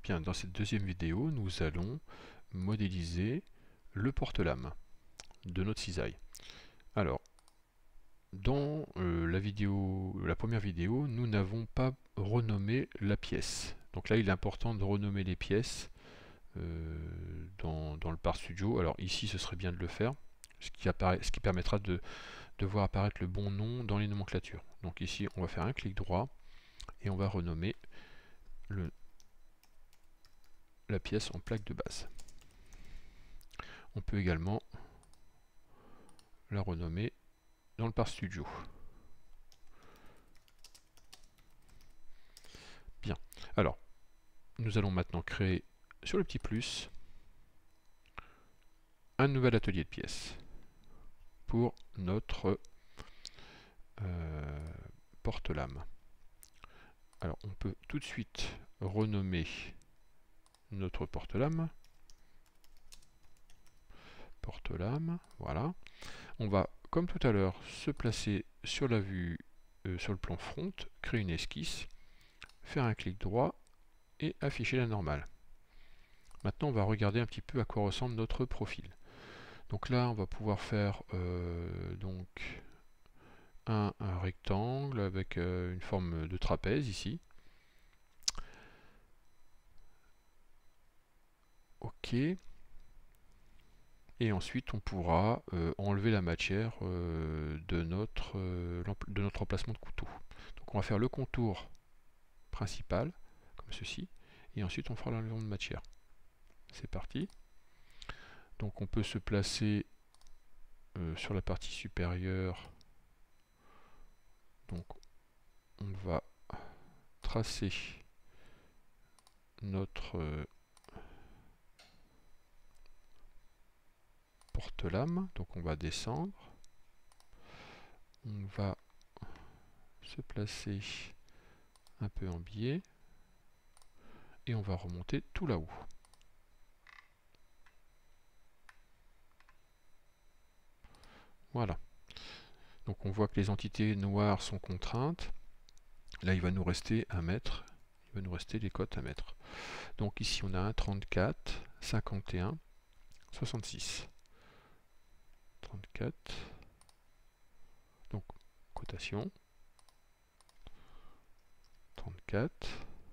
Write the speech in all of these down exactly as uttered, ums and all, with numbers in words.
Bien, dans cette deuxième vidéo, nous allons modéliser le porte-lame de notre cisaille. Alors, dans euh, la vidéo, la première vidéo, nous n'avons pas renommé la pièce. Donc là, il est important de renommer les pièces euh, dans, dans le Part Studio. Alors ici, ce serait bien de le faire, ce qui, apparaît, ce qui permettra de, de voir apparaître le bon nom dans les nomenclatures. Donc ici, on va faire un clic droit et on va renommer le la pièce en plaque de base. On peut également la renommer dans le Part Studio. Bien. Alors, nous allons maintenant créer sur le petit plus un nouvel atelier de pièces pour notre euh, porte-lame. Alors, on peut tout de suite renommer notre porte-lame. Porte-lame, voilà. On va, comme tout à l'heure, se placer sur la vue, euh, sur le plan front, créer une esquisse, faire un clic droit et afficher la normale. Maintenant, on va regarder un petit peu à quoi ressemble notre profil. Donc là, on va pouvoir faire euh, donc un, un rectangle avec euh, une forme de trapèze ici. OK. Et ensuite, on pourra euh, enlever la matière euh, de, notre, euh, de notre emplacement de couteau. Donc on va faire le contour principal, comme ceci, et ensuite on fera l'enlèvement de matière. C'est parti. Donc on peut se placer euh, sur la partie supérieure. Donc on va tracer notre euh, porte-lame. Donc on va descendre. On va se placer un peu en biais. Et on va remonter tout là-haut. Voilà. Donc on voit que les entités noires sont contraintes. Là il va nous rester un mètre. Il va nous rester les cotes à mettre. Donc ici on a un trente-quatre, cinquante et un, soixante-six. trente-quatre. Donc cotation. trente-quatre.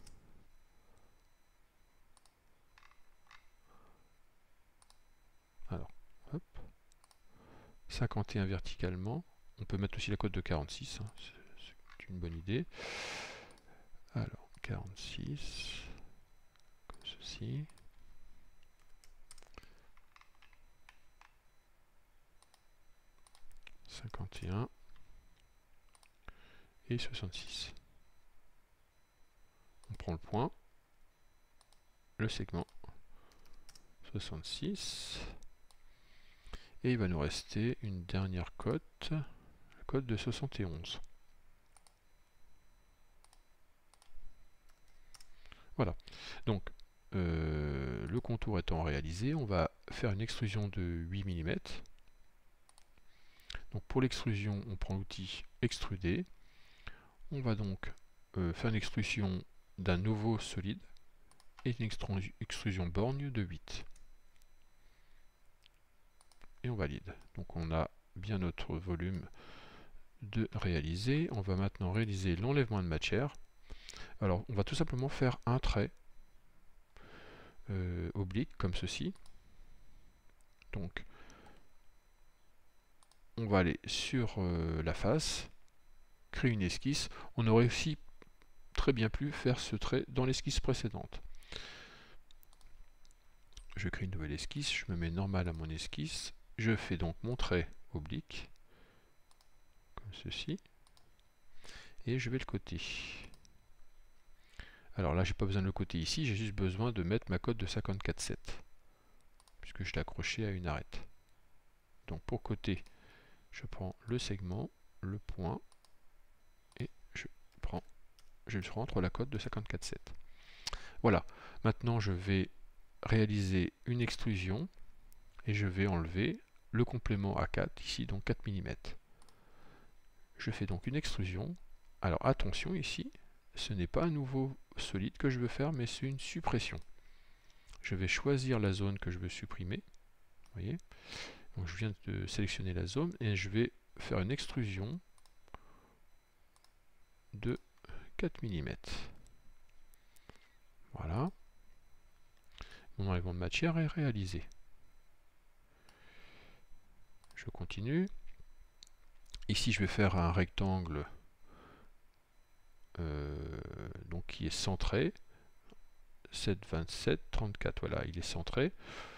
Alors, hop. cinquante et un verticalement. On peut mettre aussi la cote de quarante-six. Hein. C'est une bonne idée. Alors, quarante-six. Comme ceci. cinquante et un. Et soixante-six. On prend le point. Le segment. soixante-six. Et il va nous rester une dernière cote. La cote de soixante et onze. Voilà. Donc, euh, le contour étant réalisé, on va faire une extrusion de huit millimètres. Donc, pour l'extrusion, on prend l'outil extruder. On va donc euh, faire une extrusion d'un nouveau solide et une extrusion borgne de huit. Et on valide. Donc, on a bien notre volume de réaliser. On va maintenant réaliser l'enlèvement de matière. Alors, on va tout simplement faire un trait euh, oblique, comme ceci. Donc, on va aller sur euh, la face, créer une esquisse. On aurait aussi très bien pu faire ce trait dans l'esquisse précédente. Je crée une nouvelle esquisse, je me mets normal à mon esquisse. Je fais donc mon trait oblique, comme ceci. Et je vais le côté. Alors là, j'ai pas besoin de le côté ici, j'ai juste besoin de mettre ma cote de cinquante-quatre virgule sept, puisque je l'ai accroché à une arête. Donc pour côté, je prends le segment, le point, et je prends, je rentre la cote de cinquante-quatre virgule sept. Voilà, maintenant je vais réaliser une extrusion, et je vais enlever le complément A quatre, ici donc quatre millimètres. Je fais donc une extrusion. Alors attention ici, ce n'est pas un nouveau solide que je veux faire, mais c'est une suppression. Je vais choisir la zone que je veux supprimer. Vous voyez? Donc je viens de sélectionner la zone et je vais faire une extrusion de quatre millimètres. Voilà. Mon enlèvement de matière est réalisé. Je continue. Ici, je vais faire un rectangle euh, donc qui est centré. sept, vingt-sept, trente-quatre, voilà, il est centré.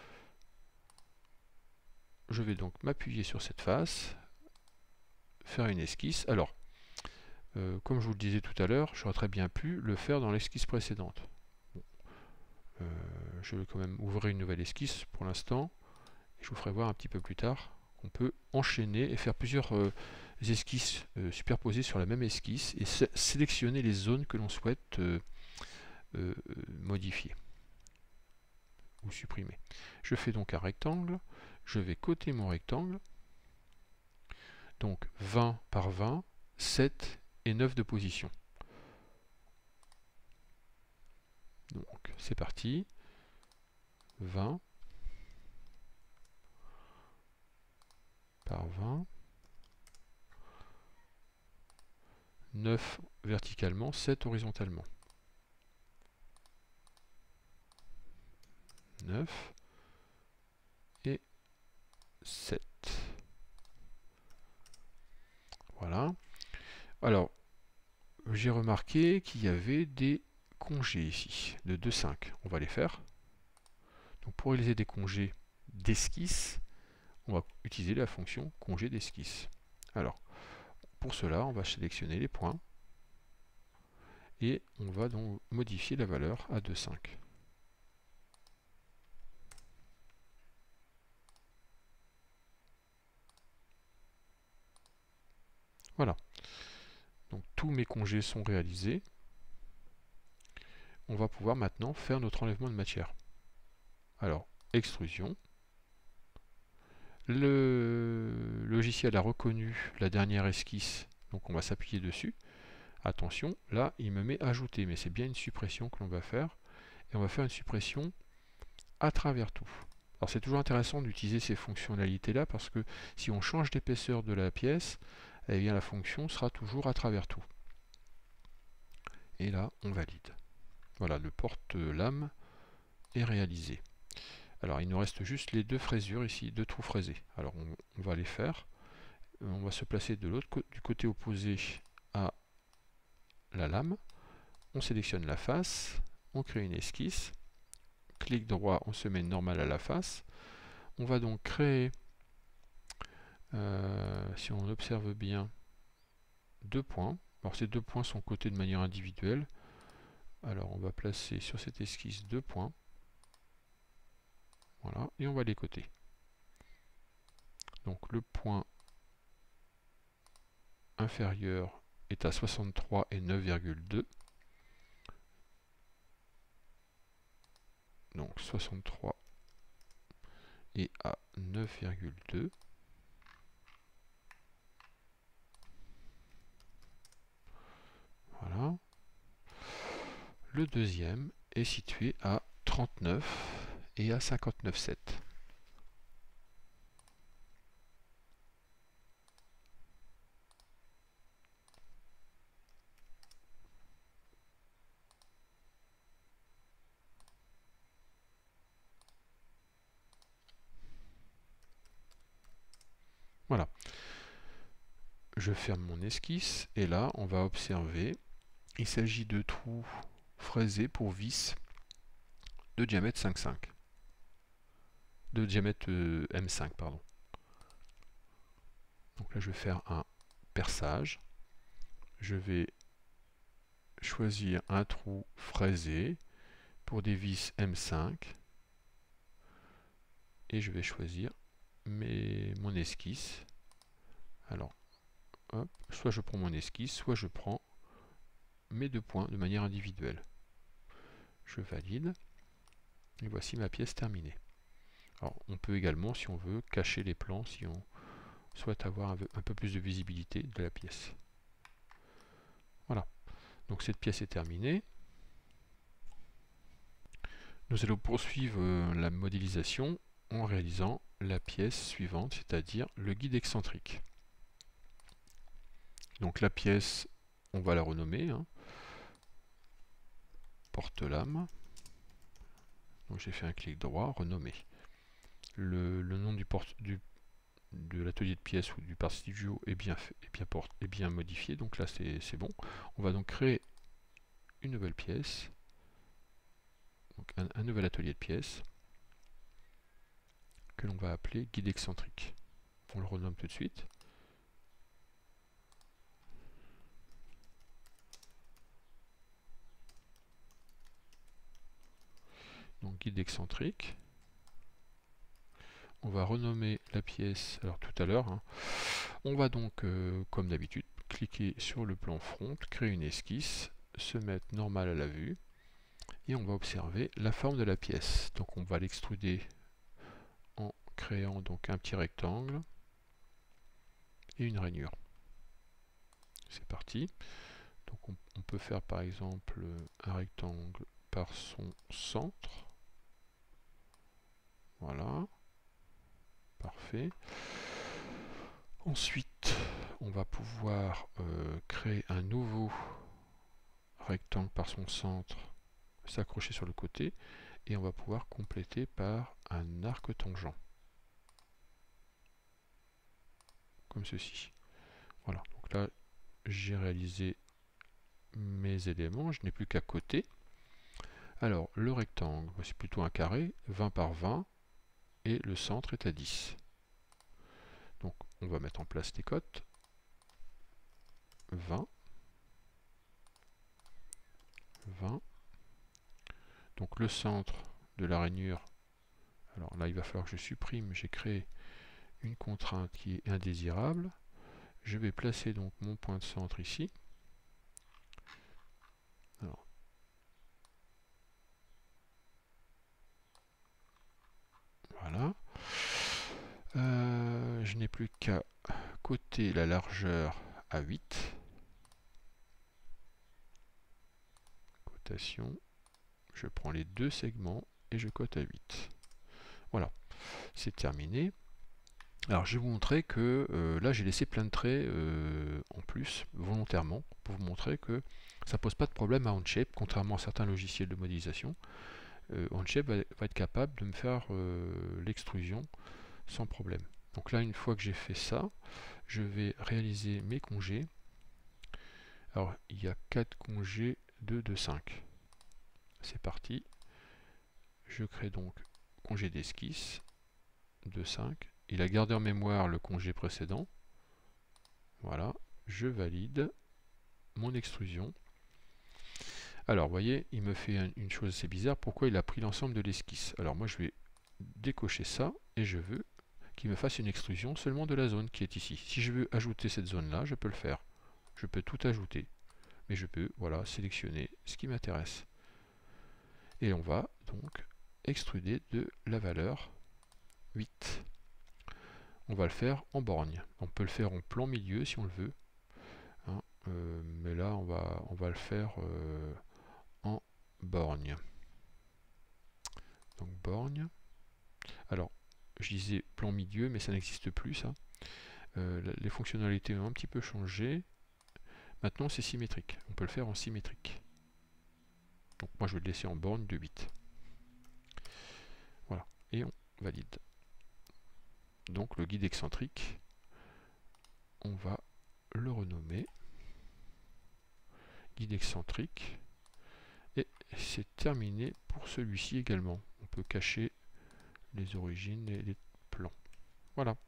Je vais donc m'appuyer sur cette face, faire une esquisse. Alors, euh, comme je vous le disais tout à l'heure, j'aurais très bien pu le faire dans l'esquisse précédente. Bon. Euh, je vais quand même ouvrir une nouvelle esquisse pour l'instant. Je vous ferai voir un petit peu plus tard qu'on peut enchaîner et faire plusieurs euh, esquisses euh, superposées sur la même esquisse et sé sélectionner les zones que l'on souhaite euh, euh, modifier ou supprimer. Je fais donc un rectangle, je vais coter mon rectangle, donc vingt par vingt, sept et neuf de position. Donc c'est parti, vingt par vingt, neuf verticalement, sept horizontalement. neuf et sept. Voilà. Alors, j'ai remarqué qu'il y avait des congés ici, de deux virgule cinq. On va les faire. Donc, pour réaliser des congés d'esquisse, on va utiliser la fonction congé d'esquisse. Alors, pour cela, on va sélectionner les points et on va donc modifier la valeur à deux virgule cinq. Voilà. Donc tous mes congés sont réalisés. On va pouvoir maintenant faire notre enlèvement de matière. Alors, extrusion. Le logiciel a reconnu la dernière esquisse, donc on va s'appuyer dessus. Attention, là, il me met ajouter, mais c'est bien une suppression que l'on va faire. Et on va faire une suppression à travers tout. Alors c'est toujours intéressant d'utiliser ces fonctionnalités-là, parce que si on change d'épaisseur de la pièce, eh bien la fonction sera toujours à travers tout. Et là, on valide. Voilà, le porte-lame est réalisé. Alors, il nous reste juste les deux fraisures ici, deux trous fraisés. Alors, on, on va les faire. On va se placer de l'autre côté, du côté opposé à la lame. On sélectionne la face. On crée une esquisse. Clic droit, on se met normal à la face. On va donc créer, euh, si on observe bien, deux points. Alors, ces deux points sont cotés de manière individuelle. Alors, on va placer sur cette esquisse deux points. Voilà, et on va les coter. Donc le point inférieur est à soixante-trois et neuf virgule deux. Donc soixante-trois et à neuf virgule deux. Voilà. Le deuxième est situé à trente-neuf et à cinquante-neuf virgule sept. Voilà. Je ferme mon esquisse et là on va observer, il s'agit de trous fraisés pour vis de diamètre cinq virgule cinq. De diamètre euh, M cinq, pardon. Donc là je vais faire un perçage. Je vais choisir un trou fraisé pour des vis M cinq et je vais choisir mes, mon esquisse. Alors, hop, soit je prends mon esquisse, soit je prends mes deux points de manière individuelle. Je valide et voici ma pièce terminée. Alors, on peut également, si on veut, cacher les plans si on souhaite avoir un peu plus de visibilité de la pièce. Voilà. Donc cette pièce est terminée. Nous allons poursuivre euh, la modélisation en réalisant la pièce suivante, c'est-à-dire le guide excentrique. Donc la pièce, on va la renommer, hein, porte-lame. Donc j'ai fait un clic droit, renommer. Le, le nom du porte du de l'atelier de pièces ou du Part Studio est bien, fait, est bien, porte, est bien modifié, donc là c'est bon. On va donc créer une nouvelle pièce, donc un, un nouvel atelier de pièces, que l'on va appeler guide excentrique. On le renomme tout de suite. Donc guide excentrique. On va renommer la pièce, alors tout à l'heure, hein. On va donc, euh, comme d'habitude, cliquer sur le plan front, créer une esquisse, se mettre normal à la vue, et on va observer la forme de la pièce. Donc on va l'extruder en créant donc un petit rectangle et une rainure. C'est parti. Donc on, on peut faire par exemple un rectangle par son centre. Voilà. Parfait. Ensuite, on va pouvoir euh, créer un nouveau rectangle par son centre, s'accrocher sur le côté, et on va pouvoir compléter par un arc tangent. Comme ceci. Voilà. Donc là, j'ai réalisé mes éléments. Je n'ai plus qu'à côté. Alors, le rectangle, c'est plutôt un carré, vingt par vingt, et le centre est à dix. Donc, on va mettre en place des cotes. vingt. vingt. Donc, le centre de la rainure, alors là, il va falloir que je supprime, j'ai créé une contrainte qui est indésirable. Je vais placer donc mon point de centre ici. Alors, voilà. Euh, je n'ai plus qu'à coter la largeur à huit. Cotation. Je prends les deux segments et je cote à huit. Voilà, c'est terminé. Alors je vais vous montrer que euh, là j'ai laissé plein de traits euh, en plus, volontairement, pour vous montrer que ça pose pas de problème à Onshape, contrairement à certains logiciels de modélisation. Euh, Onshape va, va être capable de me faire euh, l'extrusion sans problème. Donc là, une fois que j'ai fait ça, je vais réaliser mes congés. Alors il y a quatre congés de deux, cinq. C'est parti. Je crée donc congé d'esquisse deux, cinq. Il a gardé en mémoire le congé précédent. Voilà, je valide mon extrusion. Alors, vous voyez, il me fait un, une chose assez bizarre. Pourquoi il a pris l'ensemble de l'esquisse? Alors, moi, je vais décocher ça et je veux qu'il me fasse une extrusion seulement de la zone qui est ici. Si je veux ajouter cette zone-là, je peux le faire. Je peux tout ajouter. Mais je peux, voilà, sélectionner ce qui m'intéresse. Et on va donc extruder de la valeur huit. On va le faire en borgne. On peut le faire en plan milieu si on le veut. Hein, euh, mais là, on va, on va le faire euh, en borgne. Donc borgne. Alors, je disais plan milieu, mais ça n'existe plus, ça. Euh, les fonctionnalités ont un petit peu changé. Maintenant, c'est symétrique. On peut le faire en symétrique. Donc moi, je vais le laisser en borgne de huit. Voilà. Et on valide. Donc le guide excentrique, on va le renommer guide excentrique. Et c'est terminé pour celui-ci également. On peut cacher les origines et les plans. Voilà.